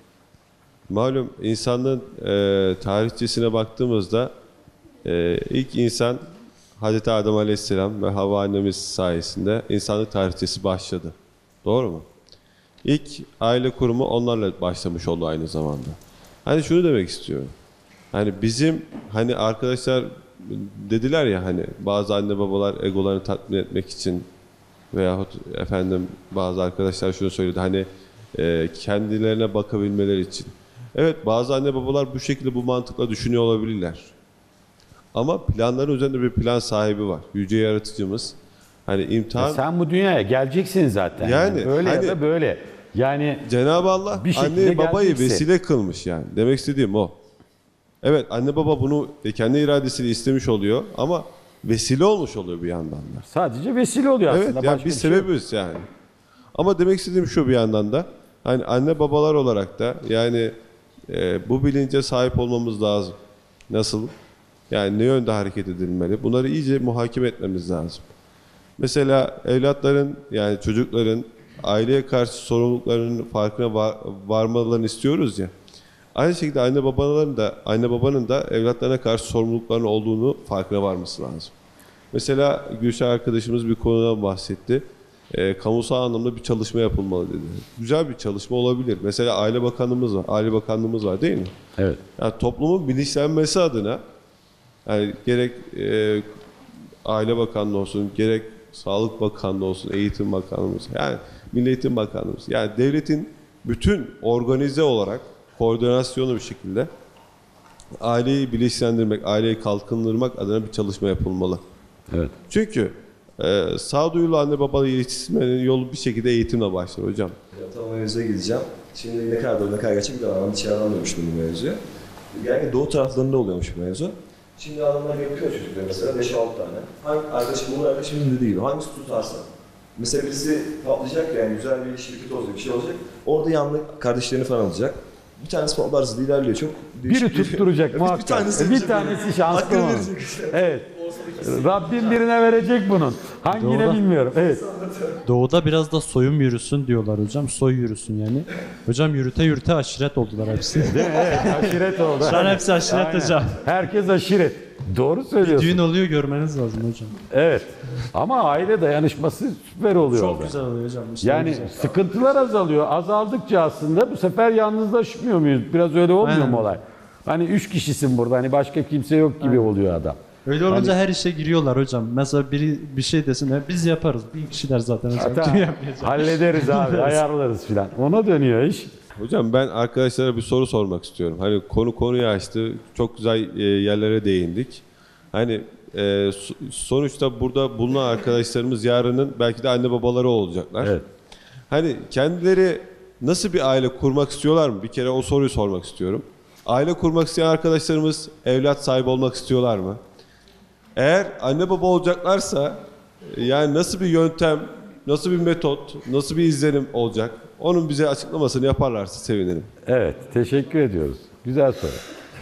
Malum insanlığın e, tarihçesine baktığımızda e, ilk insan Hazreti Adem Aleyhisselam ve Havva annemiz sayesinde insanlık tarihçesi başladı. Doğru mu? İlk aile kurumu onlarla başlamış oldu aynı zamanda. Hani şunu demek istiyorum. Hani bizim hani arkadaşlar dediler ya hani bazı anne babalar egolarını tatmin etmek için veyahut efendim bazı arkadaşlar şunu söyledi hani e, kendilerine bakabilmeleri için. Evet, bazı anne babalar bu şekilde bu mantıkla düşünüyor olabilirler. Ama planların üzerinde bir plan sahibi var. Yüce Yaratıcımız. Hani imtihan... Ya sen bu dünyaya geleceksin zaten. Yani, Yani, böyle hani- ya da böyle. Yani Cenab-ı Allah bir şekilde anne babayı geleceksin. vesile kılmış yani. Demek istediğim o. Evet, anne baba bunu kendi iradesiyle istemiş oluyor ama vesile olmuş oluyor bir yandan da. Sadece vesile oluyor aslında. Evet, yani başka biz bir şey yok. sebebiz yani. Ama demek istediğim şu bir yandan da hani anne babalar olarak da yani e, bu bilince sahip olmamız lazım. Nasıl? Yani ne yönde hareket edilmeli? Bunları iyice muhakeme etmemiz lazım. Mesela evlatların yani çocukların aileye karşı sorumluluklarının farkına var, varmalarını istiyoruz ya. Aynı şekilde anne babaların da anne babanın da evlatlarına karşı sorumluluklarının olduğunu farkına varması lazım. Mesela Gülşah arkadaşımız bir konudan bahsetti. E, kamusal anlamda bir çalışma yapılmalı dedi. Güzel bir çalışma olabilir. Mesela Aile Bakanlığımız var. Aile Bakanlığımız var değil mi? Evet. Yani toplumun bilinçlenmesi adına Yani gerek e, Aile Bakanlığı olsun, gerek Sağlık Bakanlığı olsun, Eğitim Bakanlığımız, yani Milli Eğitim Bakanlığımız, yani devletin bütün organize olarak koordinasyonlu bir şekilde aileyi bilinçlendirmek, aileyi kalkındırmak adına bir çalışma yapılmalı. Evet. Çünkü e, sağduyulu anne babalı yetiştirmenin yolu bir şekilde eğitimle başlar hocam. Tam mevzuya gideceğim. Şimdi ne kadar doğru ne kadar gerçek bir de ben dışarıdan anlamıştım bu mevzuyu. Yani doğu taraflarında oluyormuş bu mevzu. Şimdi adamlar yapıyor çocuklar mesela beş altı tane. Hangi arkadaşım bunun arkadaşımın dediği gibi hangisi tutarsa. Mesela birisi patlayacak yani güzel bir şirket olacak bir şey olacak. Orada yanlı kardeşlerini falan alacak. Bir tanesi patlarsa ilerliyor çok. Biri tutturacak muhakkak. Bir tanesi, bir tanesi şanslı mı? Evet. Rabbim birine verecek bunun. Hangine Doğuda, bilmiyorum. Evet. Doğuda biraz da soyum yürüsün diyorlar hocam. Soy yürüsün yani. Hocam yürüte yürüte aşiret oldular hepsi. Değil mi? Evet, aşiret oldu. Şu an hepsi aşiret Aynen. hocam. Herkes aşiret. Doğru söylüyorsun. Bir düğün oluyor görmeniz lazım hocam. Evet. Ama aile dayanışması süper oluyor Çok orada. güzel oluyor hocam. İşte Yani güzel. sıkıntılar azalıyor. Azaldıkça aslında bu sefer yalnızlaşmıyor muyuz? Biraz öyle olmuyor Aynen. mu olay? Hani üç kişisin burada. Hani başka kimse yok gibi Aynen. oluyor adam. Öyle olunca Hani- her işe giriyorlar hocam. Mesela biri bir şey desin, "E, biz yaparız. Bin kişiler zaten hocam. Hatta Kim yapmayacak?" hallederiz abi, ayarlarız filan. Ona dönüyor iş. Hocam ben arkadaşlara bir soru sormak istiyorum. Hani konu konuyu açtı. Çok güzel e, yerlere değindik. Hani e, so- sonuçta burada bulunan arkadaşlarımız yarının belki de anne babaları olacaklar. Evet. Hani kendileri nasıl bir aile kurmak istiyorlar mı? Bir kere o soruyu sormak istiyorum. Aile kurmak isteyen arkadaşlarımız evlat sahibi olmak istiyorlar mı? Eğer anne baba olacaklarsa e, yani nasıl bir yöntem, nasıl bir metot, nasıl bir izlenim olacak? Onun bize açıklamasını yaparlarsa sevinirim. Evet, teşekkür ediyoruz. Güzel soru.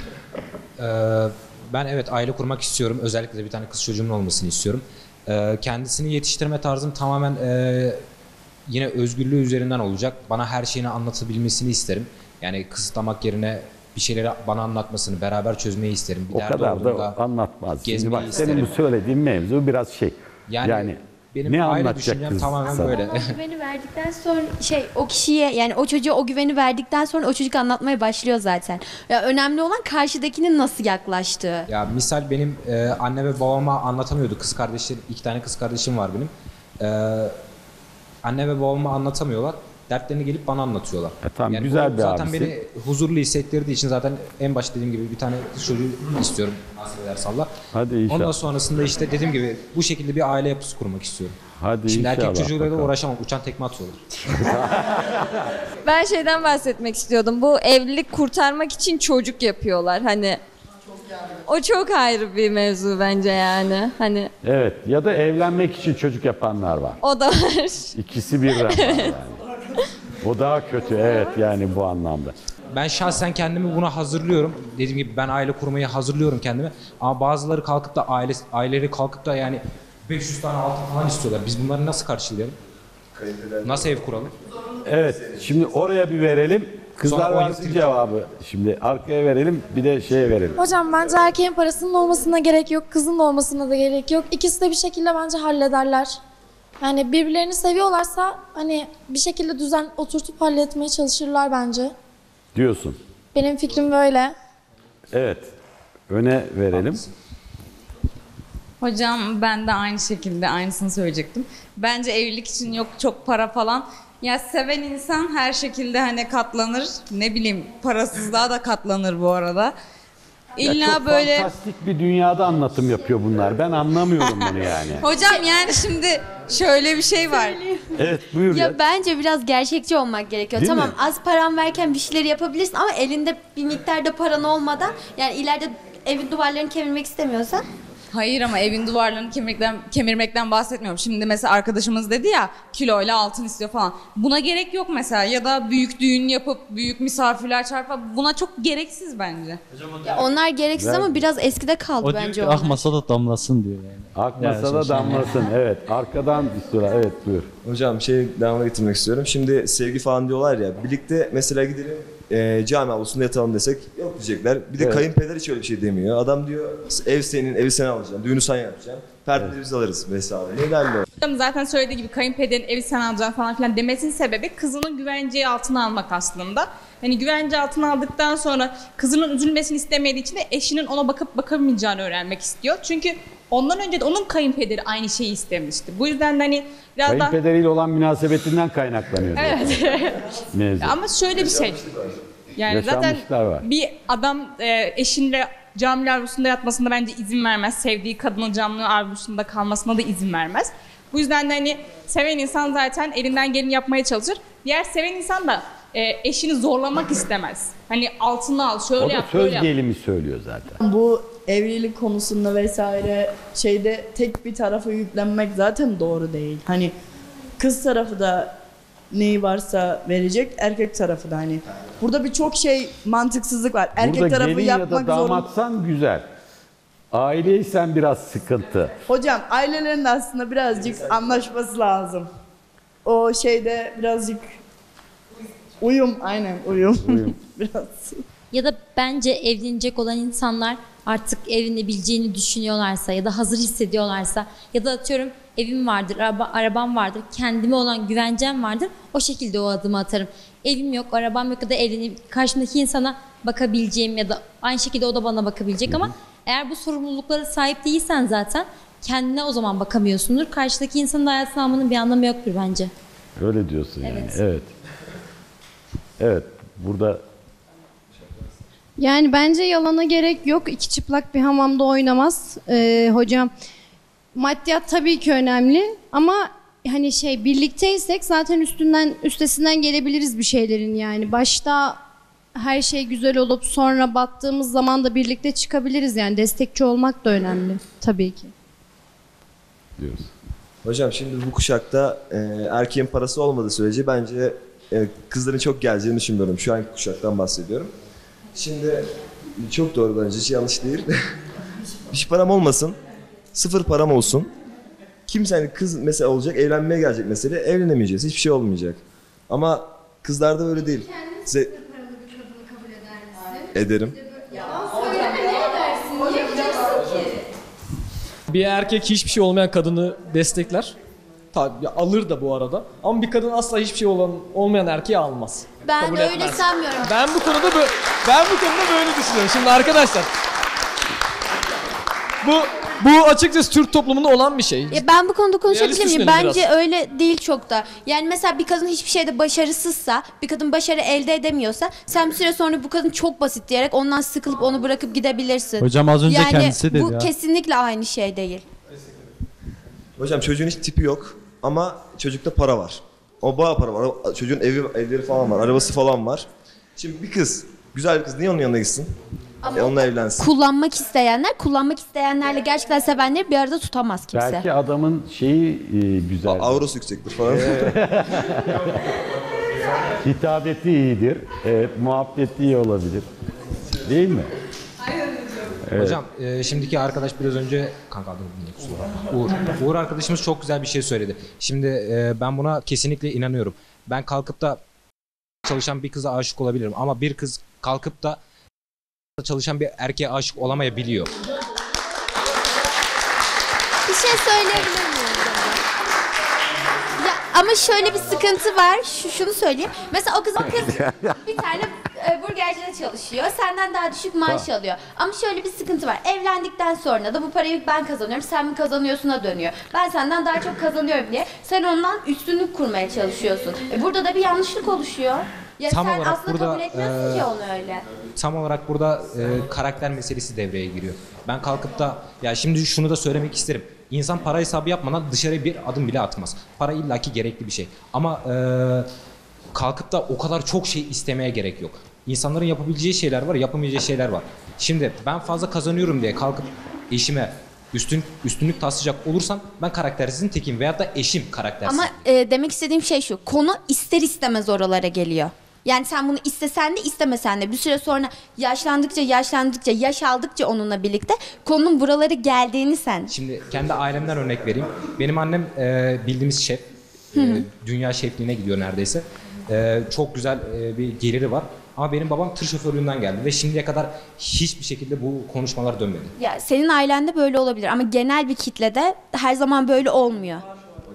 Ee, ben evet aile kurmak istiyorum. Özellikle de bir tane kız çocuğumun olmasını istiyorum. Ee, kendisini yetiştirme tarzım tamamen e, yine özgürlüğü üzerinden olacak. Bana her şeyini anlatabilmesini isterim. Yani kısıtlamak yerine bir şeyleri bana anlatmasını, beraber çözmeyi isterim. Bir O derdi kadar olduğunda da anlatmaz. Şimdi gezmeyi bak senin isterim. bu söylediğin mevzu biraz şey. Yani Yani, benim ne aile anlatacak düşüncem kız tamamen sana? böyle. O güveni verdikten sonra şey o kişiye yani o çocuğa o güveni verdikten sonra o çocuk anlatmaya başlıyor zaten. Ya önemli olan karşıdakinin nasıl yaklaştığı. Ya misal benim e, anne ve babama anlatamıyordu. Kız kardeşlerim, iki tane kız kardeşim var benim. E, anne ve babama anlatamıyorlar. Dertlerini gelip bana anlatıyorlar. E, tamam, Yani güzel bu bir zaten abisi. beni huzurlu hissettirdiği için zaten en başta dediğim gibi bir tane kız çocuğu istiyorum. Nasıl Ersal'la. Hadi inşallah. Ondan sonrasında işte dediğim gibi bu şekilde bir aile yapısı kurmak istiyorum. Hadi Şimdi erkek inşallah çocuğuyla da bakalım. uğraşamam. Uçan tekme atıyorlar. Ben şeyden bahsetmek istiyordum. Bu evlilik kurtarmak için çocuk yapıyorlar. Hani o çok ayrı bir mevzu bence yani. Hani Evet, ya da evlenmek için çocuk yapanlar var. o da var. İkisi birden var yani. O daha kötü, evet, yani bu anlamda. Ben şahsen kendimi buna hazırlıyorum. Dediğim gibi ben aile kurmayı hazırlıyorum kendimi. Ama bazıları kalkıp da aile aileleri kalkıp da yani beş yüz tane altın falan istiyorlar. Biz bunları nasıl karşılayalım? Nasıl ev kuralım? Evet, şimdi oraya bir verelim. Kızlar Sonra on versin yıl- cevabı. Şimdi arkaya verelim, bir de şeye verelim. Hocam bence erkeğin parasının olmasına gerek yok, kızın da olmasına da gerek yok. İkisi de bir şekilde bence hallederler. Yani birbirlerini seviyorlarsa hani bir şekilde düzen oturtup halletmeye çalışırlar bence. Diyorsun. Benim fikrim böyle. Evet, öne verelim. Hocam ben de aynı şekilde aynısını söyleyecektim. Bence evlilik için yok çok para falan. Ya seven insan her şekilde hani katlanır. Ne bileyim parasızlığa da katlanır bu arada. Ya İlla çok böyle... fantastik bir dünyada anlatım yapıyor bunlar. Ben anlamıyorum bunu yani. Hocam yani şimdi şöyle bir şey var. Evet, buyur ya. Ya bence biraz gerçekçi olmak gerekiyor. Değil Tamam mi? az paran verken bir şeyleri yapabilirsin ama elinde bir miktarda paran olmadan yani ileride evin duvarlarını kemirmek istemiyorsan Hayır ama evin duvarlarını kemirmekten, kemirmekten bahsetmiyorum. Şimdi mesela arkadaşımız dedi ya kiloyla altın istiyor falan. Buna gerek yok mesela ya da büyük düğün yapıp büyük misafirler çağırıp buna çok gereksiz bence. ya onlar gereksiz ama biraz eskide kaldı O diyor bence ki onlar. ah masada damlasın diyor yani. Akmasa da Yani şey- damlasın. Evet, arkadan istiyorlar. Evet, buyur. Hocam şey devamına getirmek istiyorum. Şimdi sevgi falan diyorlar ya. Birlikte mesela gidelim e, cami avlusunda yatalım desek yok diyecekler. Bir de Evet. kayınpeder hiç öyle bir şey demiyor. Adam diyor ev senin, evi sen alacaksın, düğünü sen yapacaksın. Perdeleri biz alırız vesaire. Ne ilerliyor? Zaten söylediği gibi kayınpederin evi sen alacaksın falan filan demesinin sebebi kızının güvenceye altına almak aslında. Hani güvence altına aldıktan sonra kızının üzülmesini istemediği için de eşinin ona bakıp bakamayacağını öğrenmek istiyor. Çünkü ondan önce de onun kayınpederi aynı şeyi istemişti. Bu yüzden de hani biraz daha... Kayınpederiyle olan münasebetinden kaynaklanıyor. Evet. Mevzu. Ama şöyle bir şey. Yani zaten var. bir adam e, eşinle cami avlusunda yatmasına bence izin vermez. Sevdiği kadının cami avlusunda kalmasına da izin vermez. Bu yüzden de hani seven insan zaten elinden geleni yapmaya çalışır. Diğer seven insan da e, eşini zorlamak istemez. Hani altına al, şöyle O da yap, söz böyle yap. gelimi söylüyor zaten. Bu evlilik konusunda vesaire şeyde tek bir tarafa yüklenmek zaten doğru değil. Hani kız tarafı da neyi varsa verecek, erkek tarafı da hani. Burada birçok şey mantıksızlık var. Erkek Burada tarafı gelin ya da yapmak zorunda. damatsan güzel. Aileysen biraz sıkıntı. Hocam ailelerin de aslında birazcık anlaşması lazım. O şeyde birazcık uyum, aynen uyum. Uyum. Biraz. Ya da bence evlenecek olan insanlar artık evlenebileceğini düşünüyorlarsa ya da hazır hissediyorlarsa ya da atıyorum evim vardır, araba, arabam vardır, kendime olan güvencem vardır. O şekilde o adımı atarım. Evim yok, arabam yok ya da evlenip karşımdaki insana bakabileceğim ya da aynı şekilde o da bana bakabilecek ama eğer bu sorumluluklara sahip değilsen zaten kendine o zaman bakamıyorsundur. Karşıdaki insanın da hayatını almanın bir anlamı yoktur bence. Öyle diyorsun yani. Evet. Evet. Evet. Burada Yani bence yalana gerek yok. İki çıplak bir hamamda oynamaz. Ee, hocam maddiyat tabii ki önemli ama hani şey birlikteysek zaten üstünden üstesinden gelebiliriz bir şeylerin yani. Başta her şey güzel olup sonra battığımız zaman da birlikte çıkabiliriz yani. Destekçi olmak da önemli tabii ki. diyoruz. Hocam şimdi bu kuşakta e, erkeğin parası olmadığı sürece bence e, kızların çok geleceğini düşünmüyorum. Şu anki kuşaktan bahsediyorum. Şimdi çok doğru bence, hiç yanlış değil. Hiç param olmasın, sıfır param olsun. Kimse hani kız mesela olacak, evlenmeye gelecek mesela, evlenemeyeceğiz, hiçbir şey olmayacak. Ama kızlarda öyle değil. Size... Ederim. Bir erkek hiçbir şey olmayan kadını destekler. Tabii ya alır da bu arada. Ama bir kadın asla hiçbir şey olan olmayan erkeği almaz. Ben Kabul öyle etmez. sanmıyorum. Ben bu konuda böyle ben bu konuda böyle düşünüyorum. Şimdi arkadaşlar bu bu açıkçası Türk toplumunda olan bir şey. Ya ben bu konuda konuşabilir Realist miyim? düşünelim Bence biraz. öyle değil çok da. Yani mesela bir kadın hiçbir şeyde başarısızsa, bir kadın başarı elde edemiyorsa sen bir süre sonra bu kadın çok basit diyerek ondan sıkılıp onu bırakıp gidebilirsin. Hocam az önce yani kendisi dedi bu ya. kesinlikle aynı şey değil. Hocam çocuğun hiç tipi yok ama çocukta para var. O bayağı para var. Çocuğun evi, evleri falan var, arabası falan var. Şimdi bir kız, güzel bir kız niye onun yanına gitsin? E onunla evlensin. Kullanmak isteyenler, kullanmak isteyenlerle gerçekten sevenleri bir arada tutamaz kimse. Belki adamın şeyi e, güzel. Avrosu yüksektir falan. Hitabeti iyidir. Evet, muhabbeti iyi olabilir. Değil mi? Evet. Hocam e, şimdiki arkadaş biraz önce kanka adını bilmiyorum, kusura bakma. Uğur. Uğur arkadaşımız çok güzel bir şey söyledi. Şimdi e, ben buna kesinlikle inanıyorum. Ben kalkıp da çalışan bir kıza aşık olabilirim ama bir kız kalkıp da çalışan bir erkeğe aşık olamayabiliyor. Bir şey söyleyebilir miyim? Ya ama şöyle bir sıkıntı var. Şu, şunu söyleyeyim. Mesela o kız, o kız bir tane e, burgercide çalışıyor. Senden daha düşük maaş alıyor. Ama şöyle bir sıkıntı var. Evlendikten sonra da bu parayı ben kazanıyorum, sen mi kazanıyorsun'a dönüyor. Ben senden daha çok kazanıyorum diye sen ondan üstünlük kurmaya çalışıyorsun. E, burada da bir yanlışlık oluşuyor. Ya Tam sen olarak aslında burada, kabul etmiyorsun e, ki onu öyle. Tam olarak burada e, karakter meselesi devreye giriyor. Ben kalkıp da ya şimdi şunu da söylemek isterim. İnsan para hesabı yapmadan dışarı bir adım bile atmaz. Para illaki gerekli bir şey. Ama e, kalkıp da o kadar çok şey istemeye gerek yok. İnsanların yapabileceği şeyler var, yapamayacağı şeyler var. Şimdi ben fazla kazanıyorum diye kalkıp eşime üstün üstünlük taslayacak olursam ben karaktersizin tekiyim veyahut da eşim karaktersiz. Ama e, demek istediğim şey şu. Konu ister istemez oralara geliyor. Yani sen bunu istesen de istemesen de bir süre sonra yaşlandıkça yaşlandıkça yaş aldıkça onunla birlikte konunun buraları geldiğini sen. Şimdi kendi ailemden örnek vereyim. Benim annem e, bildiğimiz şef. E, dünya şefliğine gidiyor neredeyse. E, çok güzel e, bir geliri var. Ama benim babam tır şoförlüğünden geldi ve şimdiye kadar hiçbir şekilde bu konuşmalar dönmedi. Ya senin ailende böyle olabilir ama genel bir kitlede her zaman böyle olmuyor.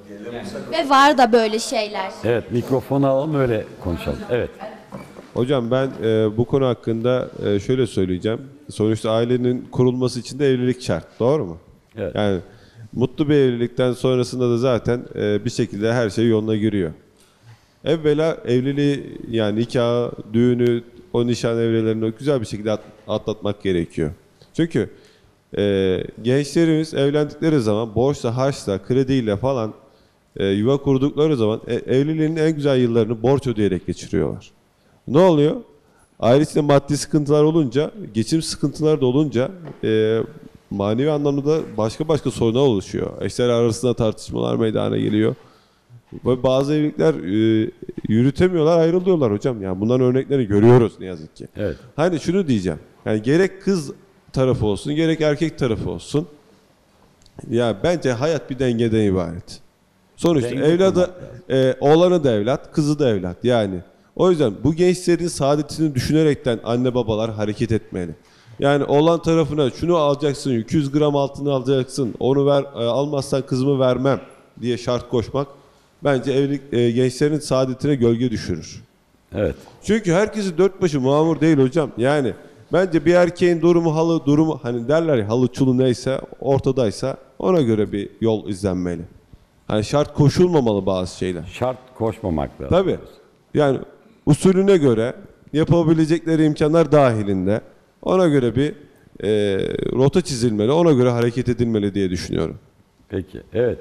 Ve var da böyle şeyler. Evet, mikrofonu alalım öyle konuşalım. Evet. Hocam ben e, bu konu hakkında e, şöyle söyleyeceğim. Sonuçta ailenin kurulması için de evlilik şart. Doğru mu? Evet. Yani mutlu bir evlilikten sonrasında da zaten e, bir şekilde her şey yoluna giriyor. Evvela evliliği yani nikahı, düğünü, o nişan evrelerini güzel bir şekilde at- atlatmak gerekiyor. Çünkü e, gençlerimiz evlendikleri zaman borçla, harçla, krediyle falan e, yuva kurdukları zaman e, evliliğin en güzel yıllarını borç ödeyerek geçiriyorlar. Ne oluyor? Ailesinde maddi sıkıntılar olunca, geçim sıkıntıları da olunca e, manevi anlamda da başka başka sorunlar oluşuyor. Eşler arasında tartışmalar meydana geliyor. Ve bazı evlilikler e, yürütemiyorlar, ayrılıyorlar hocam. Yani bunların örneklerini görüyoruz ne yazık ki. Evet. Hani şunu diyeceğim. Yani gerek kız tarafı olsun, gerek erkek tarafı olsun. Ya bence hayat bir dengeden ibaret. Sonuçta Denge evladı, e, oğlanı da evlat, kızı da evlat. Yani o yüzden bu gençlerin saadetini düşünerekten anne babalar hareket etmeli. Yani oğlan tarafına şunu alacaksın, iki yüz gram altını alacaksın, onu ver, e, almazsan kızımı vermem diye şart koşmak bence evlilik e, gençlerin saadetine gölge düşürür. Evet. Çünkü herkesi dört başı mamur değil hocam. Yani bence bir erkeğin durumu halı durumu hani derler ya halı çulu neyse ortadaysa ona göre bir yol izlenmeli. Hani şart koşulmamalı bazı şeyler. Şart koşmamak lazım. Tabii. Yani usulüne göre yapabilecekleri imkanlar dahilinde ona göre bir e, rota çizilmeli, ona göre hareket edilmeli diye düşünüyorum. Peki, evet.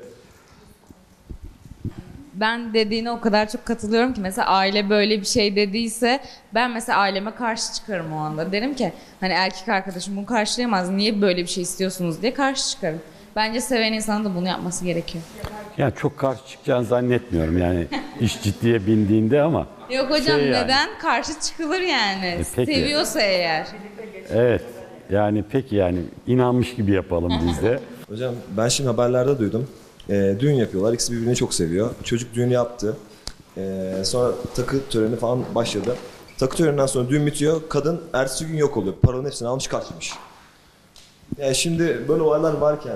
Ben dediğine o kadar çok katılıyorum ki mesela aile böyle bir şey dediyse ben mesela aileme karşı çıkarım o anda. Derim ki hani erkek arkadaşım bunu karşılayamaz, niye böyle bir şey istiyorsunuz diye karşı çıkarım. Bence seven insanın da bunu yapması gerekiyor. Yani çok karşı çıkacağını zannetmiyorum yani iş ciddiye bindiğinde ama. Yok hocam şey yani. neden? Karşı çıkılır yani. E, peki. Seviyorsa eğer. Evet. Yani peki yani inanmış gibi yapalım biz de. Hocam ben şimdi haberlerde duydum. Ee, düğün yapıyorlar. İkisi birbirini çok seviyor. Çocuk düğünü yaptı. Ee, sonra takı töreni falan başladı. Takı töreninden sonra düğün bitiyor. Kadın ertesi gün yok oluyor. Paranın hepsini almış kaçmış. Yani şimdi böyle olaylar varken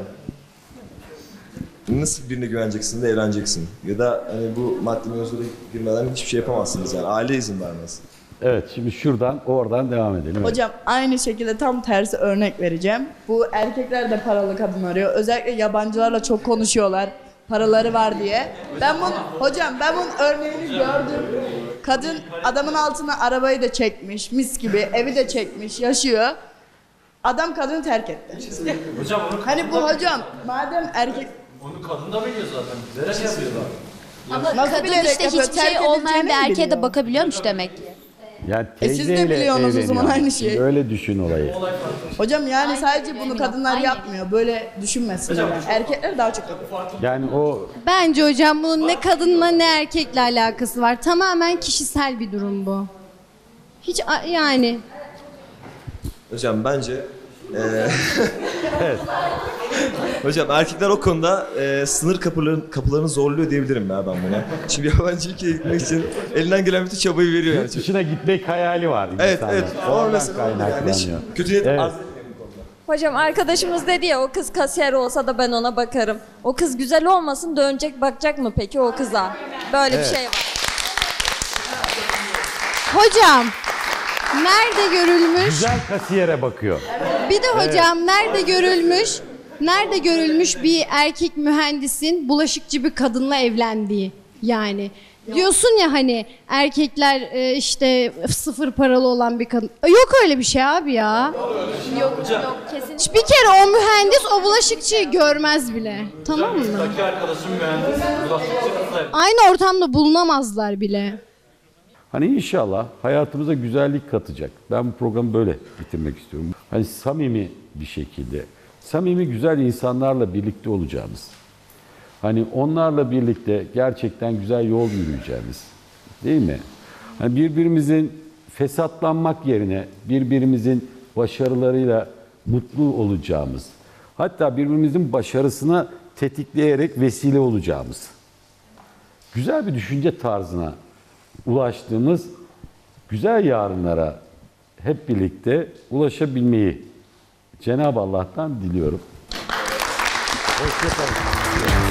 nasıl birine güveneceksin de evleneceksin? Ya da hani bu maddi mevzulara girmeden hiçbir şey yapamazsınız yani. Aile izin vermez. Evet şimdi şuradan oradan devam edelim. Hocam aynı şekilde tam tersi örnek vereceğim. Bu erkekler de paralı kadın arıyor. Özellikle yabancılarla çok konuşuyorlar. Paraları var diye. Ben bunu hocam ben bunun örneğini gördüm. Kadın adamın altına arabayı da çekmiş, mis gibi evi de çekmiş, yaşıyor. Adam kadını terk etti. Hocam onu Hani bu hocam madem erkek onu kadın da biliyor zaten. Bilerek yapıyorlar. Ama Nasıl kadın bilerek işte yapıyor? hiçbir Terk şey olmayan edileceğini bir mi erkeğe de biliyor? bakabiliyormuş demek ki. Yani E siz de teyzeyle biliyorsunuz o zaman evleniyor. aynı şeyi. Öyle düşün olayı. hocam yani Aynen, sadece bunu aynen. kadınlar Aynen. yapmıyor. Böyle düşünmesinler. Yani. Erkekler daha çok yapıyor. Yani o Bence hocam bunun ne kadınla ne erkekle alakası var. Tamamen kişisel bir durum bu. Hiç a- yani Hocam bence eee hocam erkekler o konuda eee, sınır kapılarını, kapılarını zorluyor diyebilirim ya ben buna. Şimdi yabancı ülkeye gitmek için elinden gelen bütün çabayı veriyor yani. yurt dışına gitmek hayali var Evet insanların. evet. Ama Oradan mesela yani hiç kaynaklanıyor. kötü niyet Evet. arz etmiyorum bu konuda. Hocam arkadaşımız dedi ya o kız kasiyer olsa da ben ona bakarım. O kız güzel olmasın dönecek bakacak mı peki o kıza? Böyle Evet. bir şey var. hocam nerede görülmüş? Güzel kasiyere bakıyor. Bir de hocam nerede görülmüş? Nerede görülmüş bir erkek mühendisin bulaşıkçı bir kadınla evlendiği yani. Diyorsun ya hani erkekler e, işte sıfır paralı olan bir kadın. Yok öyle bir şey abi ya. Yok yok kesin. Bir kere o mühendis o bulaşıkçıyı görmez bile. Tamam mı? Taki arkadaşım mühendis. Bulaşıkçı kızlar. Aynı ortamda bulunamazlar bile. Hani inşallah hayatımıza güzellik katacak. Ben bu programı böyle bitirmek istiyorum. Hani samimi bir şekilde, samimi güzel insanlarla birlikte olacağımız. Hani onlarla birlikte gerçekten güzel yol yürüyeceğimiz. Değil mi? Hani birbirimizin fesatlanmak yerine birbirimizin başarılarıyla mutlu olacağımız. Hatta birbirimizin başarısına tetikleyerek vesile olacağımız. Güzel bir düşünce tarzına ulaştığımız güzel yarınlara hep birlikte ulaşabilmeyi Cenab-ı Allah'tan diliyorum. Hoşça kalın.